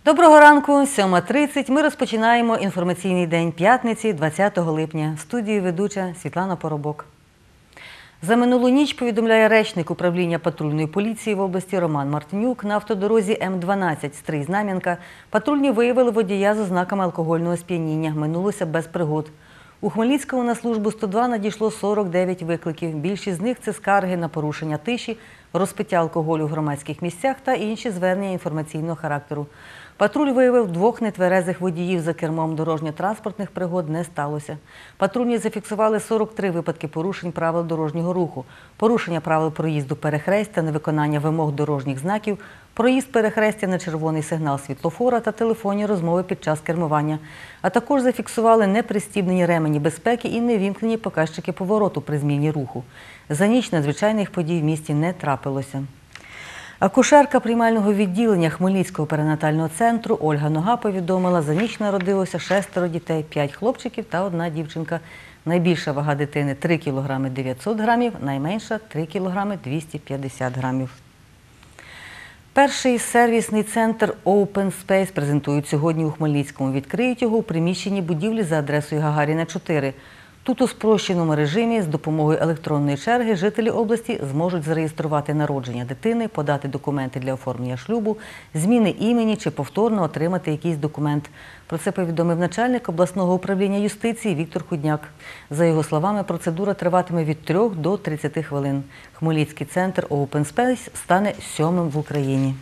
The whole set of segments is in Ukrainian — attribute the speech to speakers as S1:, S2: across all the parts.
S1: Доброго ранку, 7:30. Ми розпочинаємо інформаційний день п'ятниці, 20 липня. В студії ведуча Світлана Поробок. За минулу ніч, повідомляє речник управління патрульної поліції в області Роман Мартинюк, на автодорозі М12 Стрий-Знам'янка патрульні виявили водія з ознаками алкогольного сп'яніння. Минулося без пригод. У Хмельницькому на службу 102 надійшло 49 викликів. Більшість з них – це скарги на порушення тиші, розпиття алкоголю в громадських місцях та інші звернення інформаційного характеру. Патруль виявив 2 нетверезих водіїв за кермом. Дорожньо-транспортних пригод не сталося. Патрульні зафіксували 43 випадки порушень правил дорожнього руху, порушення правил проїзду перехрестя, невиконання вимог дорожніх знаків, проїзд перехрестя на червоний сигнал світлофора та телефонні розмови під час кермування. А також зафіксували непристібнені ремені безпеки і невімкнені показчики повороту при зміні руху. За ніч надзвичайних подій в місті не трапилося. Акушерка приймального відділення Хмельницького перинатального центру Ольга Нога повідомила, за ніч народилося 6 дітей, 5 хлопчиків та 1 дівчинка. Найбільша вага дитини – 3 кг 900 грамів, найменша – 3 кг 250 грамів. Перший сервісний центр Open Space презентують сьогодні у Хмельницькому. Відкриють його у приміщенні будівлі за адресою Гагаріна, 4. Тут у спрощеному режимі з допомогою електронної черги жителі області зможуть зареєструвати народження дитини, подати документи для оформлення шлюбу, зміни імені чи повторно отримати якийсь документ. Про це повідомив начальник обласного управління юстиції Віктор Худняк. За його словами, процедура триватиме від 3 до 30 хвилин. Хмельницький центр Open Space стане 7-м в Україні.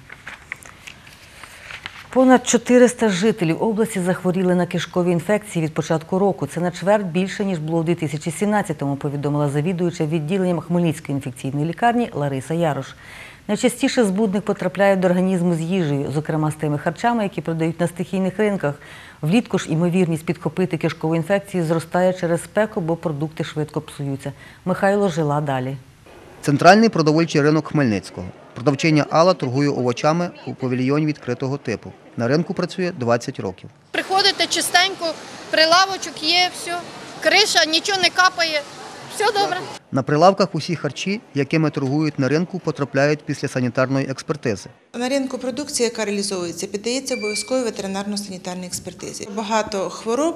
S1: Понад 400 жителів області захворіли на кишкові інфекції від початку року. Це на чверть більше, ніж було у 2017-му, повідомила завідуюча відділенням Хмельницької інфекційної лікарні Лариса Ярош. Найчастіше збудник потрапляє до організму з їжею, зокрема з тими харчами, які продають на стихійних ринках. Влітку ж ймовірність підхопити кишкову інфекцію зростає через спеку, бо продукти швидко псуються. Михайло Жила далі.
S2: Центральний продовольчий ринок Хмельницького. Продавчиня Алла торгує овочами у павільйоні відкритого типу. На ринку працює 20 років.
S3: Приходите чистенько, прилавочок є, все, криша, нічого не капає, все добре.
S2: На прилавках усі харчі, якими торгують на ринку, потрапляють після санітарної експертизи.
S4: На ринку продукція, яка реалізовується, піддається обов'язковій ветеринарно-санітарній експертизі. Багато хвороб,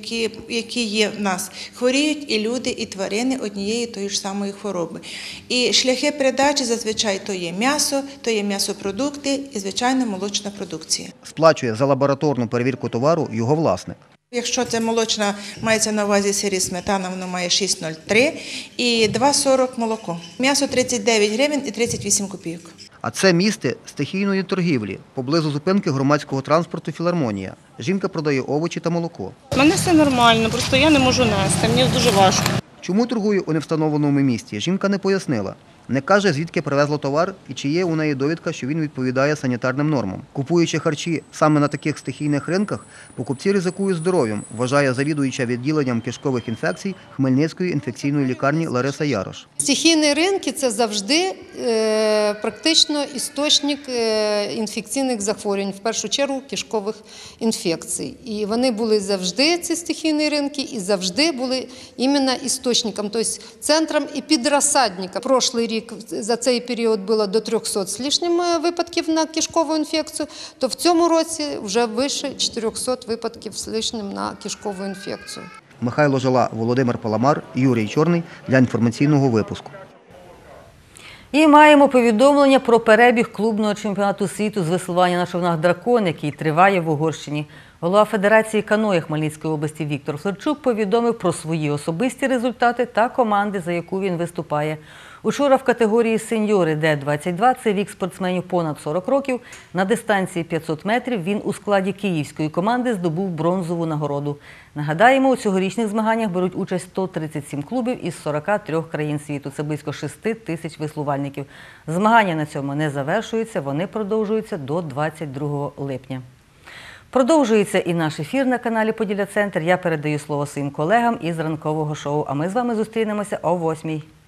S4: які є в нас, хворіють і люди, і тварини однієї тої ж самої хвороби. І шляхи передачі зазвичай то є м'ясо, то є м'ясопродукти і, звичайно, молочна продукція.
S2: Сплачує за лабораторну перевірку товару його власник.
S4: Якщо це молочна, мається на увазі сир і сметана, воно має 6,03 і 2,40 молоко. М'ясо 39 гривень і 38 копійок.
S2: А це місце стихійної торгівлі, поблизу зупинки громадського транспорту «Філармонія». Жінка продає овочі та молоко.
S5: У мене все нормально, просто я не можу нести, мені дуже важко.
S2: Чому торгує у невстановленому місці, жінка не пояснила. Не каже, звідки привезла товар і чи є у неї довідка, що він відповідає санітарним нормам. Купуючи харчі саме на таких стихійних ринках, покупці ризикують здоров'ям, вважає завідуюча відділенням кишкових інфекцій Хмельницької інфекційної лікарні Лариса Ярош.
S6: Стихійні ринки – це завжди практично істочник інфекційних захворювань, в першу чергу кишкових інфекцій. І вони були завжди, ці стихійні ринки, і завжди були іменно істочником, тобто центром і підрозсадником. Прошлий рік за цей період було до 300 з лишнім випадків на кишкову інфекцію, то в цьому році вже вище 400 випадків з лишнім на кишкову інфекцію.
S2: Михайло Жила, Володимир Паламар, Юрій Чорний для інформаційного випуску.
S1: І маємо повідомлення про перебіг клубного чемпіонату світу з веслування на човнах «Дракон», який триває в Угорщині. Голова Федерації каное Хмельницької області Віктор Флерчук повідомив про свої особисті результати та команди, за яку він виступає. Учора в категорії сеньори Д-22, це вік спортсменів понад 40 років, на дистанції 500 метрів він у складі київської команди здобув бронзову нагороду. Нагадаємо, у цьогорічних змаганнях беруть участь 137 клубів із 43 країн світу. Це близько 6 тисяч веслувальників. Змагання на цьому не завершуються, вони продовжуються до 22 липня. Продовжується і наш ефір на каналі «Поділля Центр». Я передаю слово своїм колегам із ранкового шоу, а ми з вами зустрінемося о 8-й.